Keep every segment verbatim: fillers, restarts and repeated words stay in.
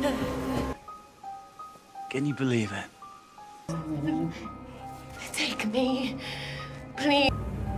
Can you believe it? Take me, please.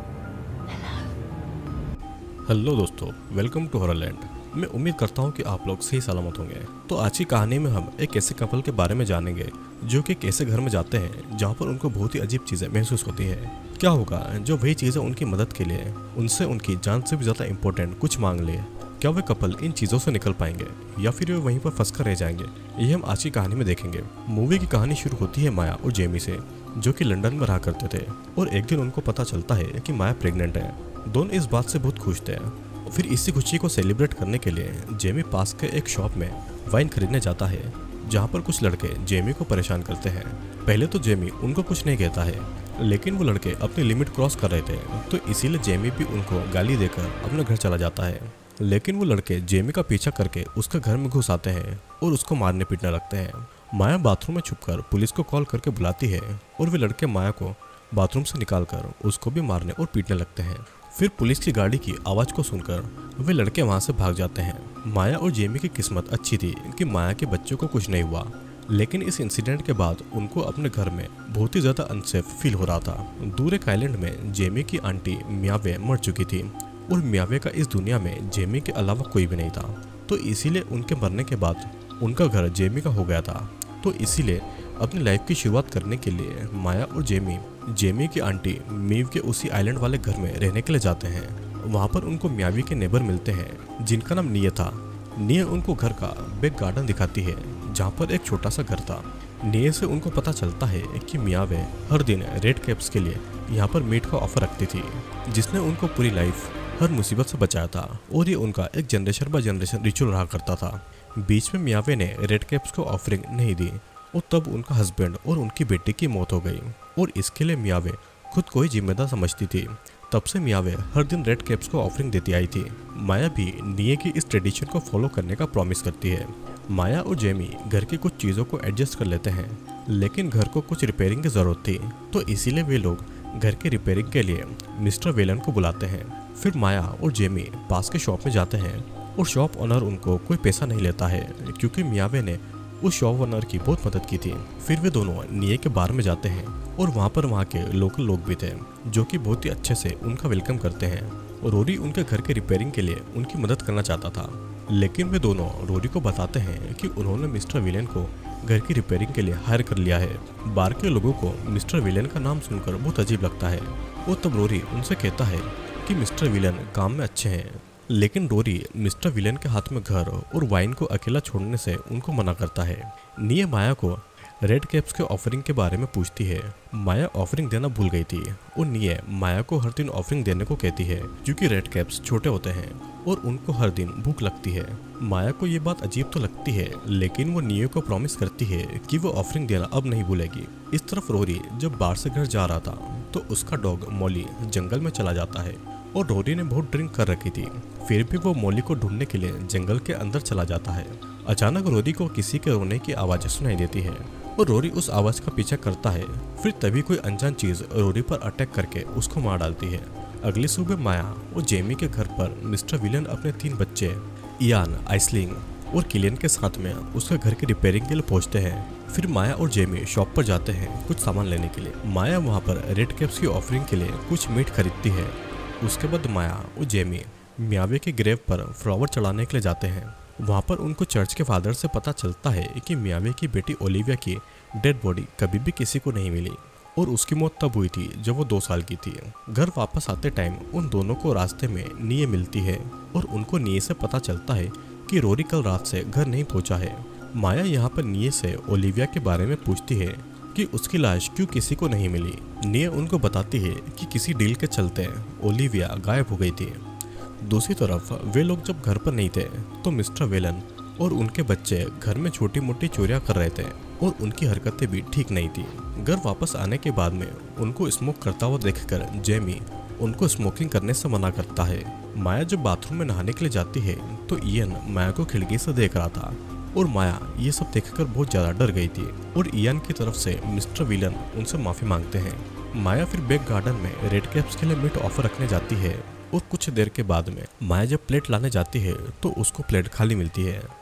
Hello दोस्तों, welcome to Horrorland. मैं उम्मीद करता हूं कि आप लोग सही सलामत होंगे। तो आज की कहानी में हम एक ऐसे कपल के बारे में जानेंगे जो कि एक ऐसे घर में जाते हैं जहां पर उनको बहुत ही अजीब चीज़ें महसूस होती है। क्या होगा जो वही चीज़ें उनकी मदद के लिए उनसे उनकी जान से भी ज़्यादा इम्पोर्टेंट कुछ मांग ले। क्या वे कपल इन चीज़ों से निकल पाएंगे या फिर वे वहीं पर फंस कर रह जाएंगे, ये हम आज की कहानी में देखेंगे। मूवी की कहानी शुरू होती है माया और जेमी से, जो कि लंदन में रहा करते थे। और एक दिन उनको पता चलता है कि माया प्रेग्नेंट है। दोनों इस बात से बहुत खुश थे। फिर इसी खुशी को सेलिब्रेट करने के लिए जेमी पास के एक शॉप में वाइन खरीदने जाता है, जहाँ पर कुछ लड़के जेमी को परेशान करते हैं। पहले तो जेमी उनको कुछ नहीं कहता है, लेकिन वो लड़के अपनी लिमिट क्रॉस कर रहे थे, तो इसीलिए जेमी भी उनको गाली देकर अपने घर चला जाता है। लेकिन वो लड़के जेमी का पीछा करके उसके घर में घुस आते हैं और उसको मारने पीटने लगते हैं। माया बाथरूम में छुपकर पुलिस को कॉल करके बुलाती है और वे लड़के माया को बाथरूम से निकालकर उसको भी मारने और पीटने लगते हैं। फिर पुलिस की गाड़ी की आवाज़ को सुनकर वे लड़के वहां से भाग जाते हैं। माया और जेमी की किस्मत अच्छी थी कि माया के बच्चों को कुछ नहीं हुआ, लेकिन इस इंसिडेंट के बाद उनको अपने घर में बहुत ही ज़्यादा अनसेफ फील हो रहा था। दूर एक आइलैंड में जेमी की आंटी मियावे मर चुकी थी और मियावे का इस दुनिया में जेमी के अलावा कोई भी नहीं था, तो इसीलिए उनके मरने के बाद उनका घर जेमी का हो गया था। तो इसीलिए अपनी लाइफ की शुरुआत करने के लिए माया और जेमी जेमी की आंटी मीव के उसी आइलैंड वाले घर में रहने के लिए जाते हैं। वहाँ पर उनको मियावी के नेबर मिलते हैं जिनका नाम निये था। निये उनको घर का बैक गार्डन दिखाती है, जहाँ पर एक छोटा सा घर था। निये से उनको पता चलता है कि मियावे हर दिन रेड कैप्स के लिए यहाँ पर मीट का ऑफर रखती थी, जिसने उनको पूरी लाइफ हर मुसीबत से बचाया था और ये उनका एक जनरेशन बाय जनरेशन रिचुअल रहा करता था। बीच में मियावे ने रेड कैप्स को ऑफरिंग नहीं दी और तब उनका हस्बैंड और उनकी बेटी की मौत हो गई और इसके लिए मियावे खुद को ही जिम्मेदार समझती थी। तब से मियावे हर दिन रेड कैप्स को ऑफरिंग देती आई थी। माया भी निये की इस ट्रेडिशन को फॉलो करने का प्रॉमिस करती है। माया और जेमी घर की कुछ चीज़ों को एडजस्ट कर लेते हैं, लेकिन घर को कुछ रिपेयरिंग की ज़रूरत थी, तो इसीलिए वे लोग घर के रिपेयरिंग के लिए मिस्टर वेलन को बुलाते हैं। फिर माया और जेमी पास के शॉप में जाते हैं और शॉप ओनर उनको कोई पैसा नहीं लेता है, क्योंकि मियावे ने उस शॉप ओनर की बहुत मदद की थी। फिर वे दोनों निये के बार में जाते हैं और वहाँ पर वहाँ के लोकल लोग भी थे, जो कि बहुत ही अच्छे से उनका वेलकम करते हैं। रोरी उनके घर के रिपेयरिंग के लिए उनकी मदद करना चाहता था, लेकिन वे दोनों रोरी को बताते हैं कि उन्होंने मिस्टर विलेन को घर की रिपेयरिंग के लिए हायर कर लिया है। बार के लोगों को मिस्टर विलेन का नाम सुनकर बहुत अजीब लगता है और तब रोरी उनसे कहता है कि मिस्टर विलेन काम में अच्छे हैं, लेकिन रोरी मिस्टर विलेन के हाथ में घर और वाइन को अकेला छोड़ने से उनको मना करता है। निये माया को रेड कैप्स के ऑफरिंग के बारे में पूछती है। माया ऑफरिंग देना भूल गई थी और निये माया को हर दिन ऑफरिंग देने को कहती है, क्योंकि रेड कैप्स छोटे होते हैं और उनको हर दिन भूख लगती है। माया को ये बात अजीब तो लगती है, लेकिन वो निये को प्रॉमिस करती है कि वो ऑफरिंग देना अब नहीं भूलेगी। इस तरफ रोरी जब बाहर से घर जा रहा था तो उसका डॉग मॉली जंगल में चला जाता है और रोरी ने बहुत ड्रिंक कर रखी थी। फिर भी वो मॉली को ढूंढने के लिए जंगल के अंदर चला जाता है। अचानक रोरी को किसी के रोने की आवाज़ सुनाई देती है और रोरी उस आवाज़ का पीछा करता है। फिर तभी कोई अनजान चीज़ रोरी पर अटैक करके उसको मार डालती है। अगली सुबह माया और जेमी के घर पर मिस्टर विलन अपने तीन बच्चे इयान, आइसलिंग और किलियन के साथ में उसके घर की रिपेयरिंग के लिए पहुंचते हैं। फिर माया और जेमी शॉप पर जाते हैं कुछ सामान लेने के लिए। माया वहाँ पर रेड कैप्स की ऑफरिंग के लिए कुछ मीट खरीदती है। उसके बाद माया और जेमी मियावे के ग्रेव पर फ्लावर चढ़ाने के लिए जाते हैं। वहाँ पर उनको चर्च के फादर से पता चलता है कि मियावे की बेटी ओलिविया की डेड बॉडी कभी भी किसी को नहीं मिली और उसकी मौत तब हुई थी जब वो दो साल की थी। घर वापस आते टाइम उन दोनों को रास्ते में निये मिलती है और उनको निये से पता चलता है कि रोरी कल रात से घर नहीं पहुंचा है। माया यहाँ पर निये से ओलिविया के बारे में पूछती है कि उसकी लाश क्यों किसी को नहीं मिली। निये उनको बताती है कि किसी डील के चलते ओलिविया गायब हो गई थी। दूसरी तरफ वे लोग जब घर पर नहीं थे तो मिस्टर वेलन और उनके बच्चे घर में छोटी मोटी चोरियां कर रहे थे और उनकी हरकतें भी ठीक नहीं थी। घर वापस आने के बाद में उनको स्मोक करता हुआ देखकर जेमी उनको स्मोकिंग करने से मना करता है। माया जब बाथरूम में नहाने के लिए जाती है तो इयन माया को खिड़की से देख रहा था और माया ये सब देखकर बहुत ज़्यादा डर गई थी और इयन की तरफ से मिस्टर विलन उनसे माफ़ी मांगते हैं। माया फिर बैक गार्डन में रेड कैप्स के लिए मीट ऑफर रखने जाती है और कुछ देर के बाद में माया जब प्लेट लाने जाती है तो उसको प्लेट खाली मिलती है।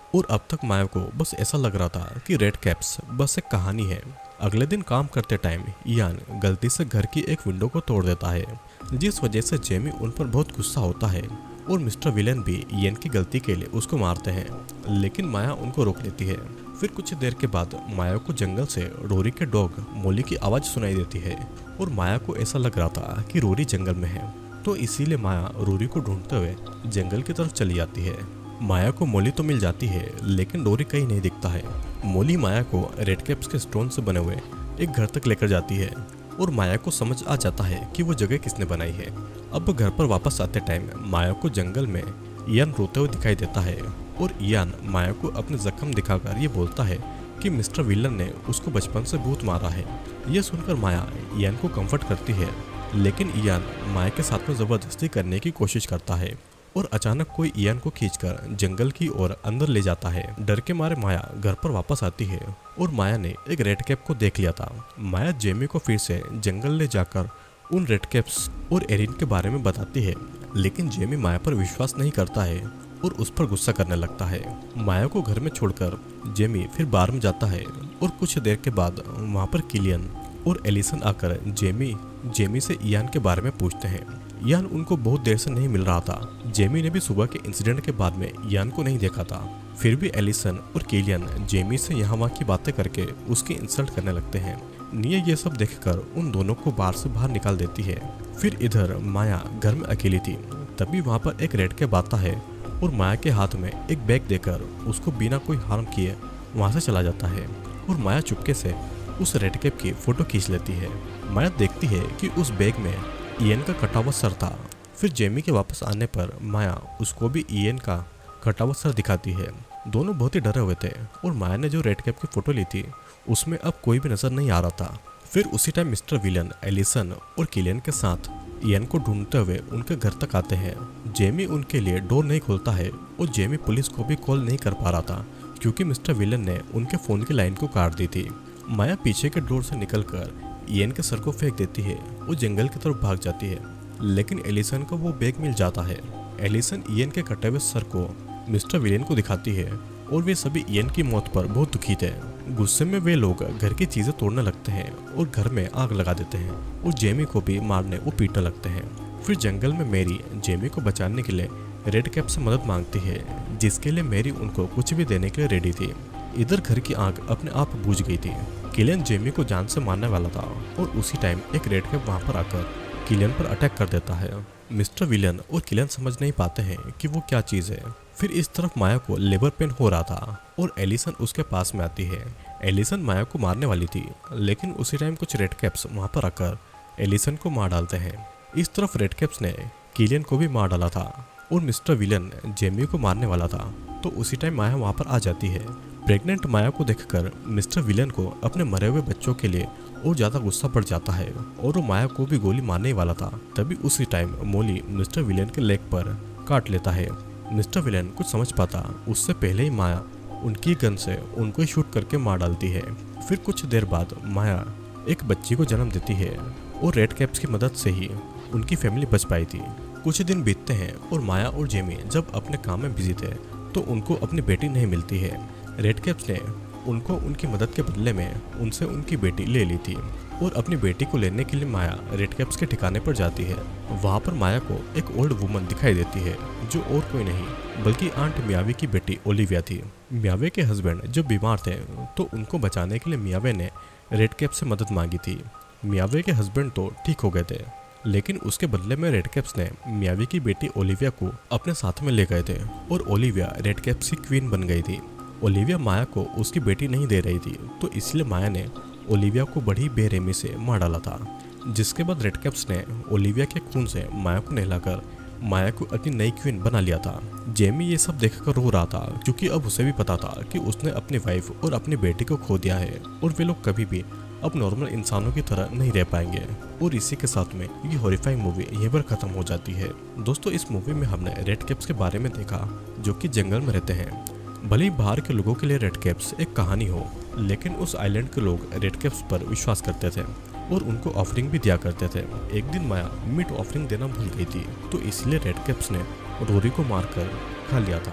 और अब तक माया को बस ऐसा लग रहा था कि रेड कैप्स बस एक कहानी है। अगले दिन काम करते टाइम इयान गलती से घर की एक विंडो को तोड़ देता है, जिस वजह से जेमी उन पर बहुत गुस्सा होता है और मिस्टर विलन भी इयान की गलती के लिए उसको मारते हैं, लेकिन माया उनको रोक लेती है। फिर कुछ देर के बाद माया को जंगल से रोरी के डॉग मोली की आवाज सुनाई देती है और माया को ऐसा लग रहा था कि रोरी जंगल में है, तो इसीलिए माया रोरी को ढूंढते हुए जंगल की तरफ चली जाती है। माया को मोली तो मिल जाती है, लेकिन रोरी कहीं नहीं दिखता है। मोली माया को रेड कैप्स के स्टोन से बने हुए एक घर तक लेकर जाती है और माया को समझ आ जाता है कि वो जगह किसने बनाई है। अब घर पर वापस आते टाइम माया को जंगल में इयान रोते हुए दिखाई देता है और इयान माया को अपने जख्म दिखाकर ये बोलता है कि मिस्टर विलन ने उसको बचपन से भूत मारा है। यह सुनकर माया इयान को कंफर्ट करती है, लेकिन इयान माया के साथ में जबरदस्ती करने की कोशिश करता है और अचानक कोई इयान को खींचकर जंगल की ओर अंदर ले जाता है। डर के मारे माया घर पर वापस आती है और माया ने एक रेड कैप को देख लिया था। माया जेमी को फिर से जंगल ले जाकर उन रेड कैप्स और एरिन के बारे में बताती है, लेकिन जेमी माया पर विश्वास नहीं करता है और उस पर गुस्सा करने लगता है। माया को घर में छोड़कर जेमी फिर बार में जाता है और कुछ देर के बाद वहाँ पर किलियन और एलिसन आकर जेमी जेमी से इयान के बारे में पूछते हैं। इयान उनको बहुत देर से नहीं मिल रहा था। जेमी ने भी सुबह के इंसिडेंट के बाद में इयान को नहीं देखा था। फिर भी एलिसन और किलियन जेमी से यहाँ वहाँ की बातें करके उसकी इंसल्ट करने लगते हैं। निया ये सब देखकर उन दोनों को बार से बाहर निकाल देती है। फिर इधर माया घर में अकेली थी, तभी वहाँ पर एक रेड कैप आता है और माया के हाथ में एक बैग देकर उसको बिना कोई हार्म किए वहाँ से चला जाता है और माया चुपके से उस रेड कैप की फोटो खींच लेती है। माया देखती है कि उस बैग में इयन का कटा हुआ सर था। फिर जेमी के वापस आने पर माया उसको भी इयन का कटा हुआ सर दिखाती है। दोनों बहुत ही डरे हुए थे और माया ने जो रेड कैप की फोटो ली थी उसमें अब कोई भी नजर नहीं आ रहा था। फिर उसी टाइम मिस्टर विलन एलिसन और किलियन के साथ इयन को ढूंढते हुए उनके घर तक आते हैं। जेमी उनके लिए डोर नहीं खोलता है और जेमी पुलिस को भी कॉल नहीं कर पा रहा था क्योंकि मिस्टर विलन ने उनके फोन की लाइन को काट दी थी। माया पीछे के डोर से निकलकर इयन के सर को फेंक देती है और जंगल की तरफ भाग जाती है, लेकिन एलिसन को वो बैग मिल जाता है। एलिसन इयन के कटे हुए सर को मिस्टर विलन को दिखाती है और वे सभी इयन की मौत पर बहुत दुखी थे। गुस्से में वे लोग घर की चीजें तोड़ने लगते हैं और घर में आग लगा देते हैं और जेमी को भी मारने और पीटने लगते हैं। फिर जंगल में मैरी जेमी को बचाने के लिए रेड कैप से मदद मांगती है, जिसके लिए मैरी उनको कुछ भी देने के लिए रेडी थी। इधर घर की आग अपने आप बुझ गई थी। किलियन जेमी को जान से मारने वाला था और उसी टाइम एक रेड कैप वहां पर आकर किलियन पर अटैक कर देता है। मिस्टर विलियन और किलियन समझ नहीं पाते हैं कि वो क्या चीज है। फिर इस तरफ माया को लेबर पेन हो रहा था और एलिसन उसके पास में आती है। एलिसन माया को मारने वाली थी, लेकिन उसी टाइम कुछ रेड कैप्स वहां पर आकर एलिसन को मार डालते हैं। इस तरफ रेड कैप्स ने किलियन को भी मार डाला था और मिस्टर विलियन जेमी को मारने वाला था, तो उसी टाइम माया वहां पर आ जाती है। प्रेग्नेंट माया को देखकर मिस्टर विलियन को अपने मरे हुए बच्चों के लिए और ज्यादा गुस्सा बढ़ जाता है और वो माया को भी गोली मारने वाला था। तभी उसी टाइम मोली मिस्टर विलियन के लेग पर काट लेता है। मिस्टर विलियन कुछ समझ पाता उससे पहले ही माया उनकी गन से उनको ही शूट करके मार डालती है। फिर कुछ देर बाद माया एक बच्ची को जन्म देती है और रेड कैप्स की मदद से ही उनकी फैमिली बच पाई थी। कुछ दिन बीतते हैं और माया और जेमी जब अपने काम में बिजी थे तो उनको अपनी बेटी नहीं मिलती है। रेड कैप्स ने उनको उनकी मदद के बदले में उनसे उनकी बेटी ले ली थी और अपनी बेटी को लेने के लिए माया रेड कैप्स के ठिकाने पर जाती है। वहाँ पर माया को एक ओल्ड वुमन दिखाई देती है जो और कोई नहीं बल्कि आंट मियावे की बेटी ओलिविया थी। मियावे के हस्बैंड जब बीमार थे तो उनको बचाने के लिए मियावे ने रेड कैप से मदद मांगी थी। मियावे के हस्बैंड तो ठीक हो गए थे, लेकिन उसके बदले में रेड कैप्स ने मियावे की बेटी ओलिविया को अपने साथ में ले गए थे और ओलिविया रेड कैप्स की क्वीन बन गई थी। ओलिविया माया को उसकी बेटी नहीं दे रही थी, तो इसलिए माया ने ओलिविया को बड़ी बेरहमी से मार डाला था। जिसके बाद रेड कैप्स ने ओलिविया के खून से माया को नहलाकर माया को अपनी नई क्वीन बना लिया था। जेमी ये सब देखकर रो रहा था क्योंकि अब उसे भी पता था कि उसने अपनी वाइफ और अपनी बेटी को खो दिया है और वे लोग कभी भी अब नॉर्मल इंसानों की तरह नहीं रह पाएंगे। और इसी के साथ में ये हॉरिफाइंग मूवी यहीं पर खत्म हो जाती है। दोस्तों, इस मूवी में हमने रेड कैप्स के बारे में देखा जो कि जंगल में रहते हैं। भले ही बाहर के लोगों के लिए रेड कैप्स एक कहानी हो, लेकिन उस आइलैंड के लोग रेड कैप्स पर विश्वास करते थे और उनको ऑफरिंग भी दिया करते थे। एक दिन माया मीट ऑफरिंग देना भूल गई थी, तो इसलिए रेड कैप्स ने रोरी को मारकर खा लिया था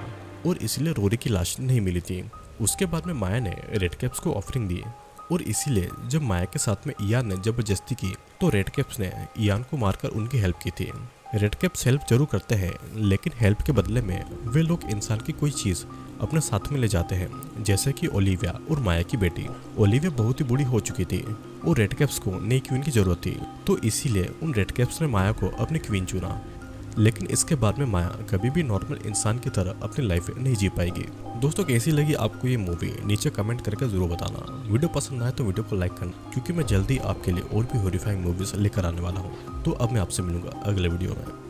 और इसलिए रोरी की लाश नहीं मिली थी। उसके बाद में माया ने रेडकैप्स को ऑफरिंग दी और इसीलिए जब माया के साथ में इयान ने जबरदस्ती की तो रेडकैप्स ने इयान को मारकर उनकी हेल्प की थी। रेडकैप्स हेल्प जरूर करते हैं, लेकिन हेल्प के बदले में वे लोग इंसान की कोई चीज़ अपने साथ में ले जाते हैं, जैसे कि ओलिविया और माया की बेटी। ओलिविया बहुत ही बूढ़ी हो चुकी थी और रेडकैप्स को नई क्वीन की जरूरत थी, तो इसीलिए उन रेडकैप्स ने माया को अपनी क्वीन चुना। लेकिन इसके बाद में माया कभी भी नॉर्मल इंसान की तरह अपनी लाइफ नहीं जी पाएगी। दोस्तों, कैसी लगी आपको ये मूवी नीचे कमेंट करके जरूर बताना। वीडियो पसंद आए तो वीडियो को लाइक करना, क्योंकि मैं जल्दी आपके लिए और भी हॉरिफाइंग मूवीज लेकर आने वाला हूँ। तो अब मैं आपसे मिलूंगा अगले वीडियो में।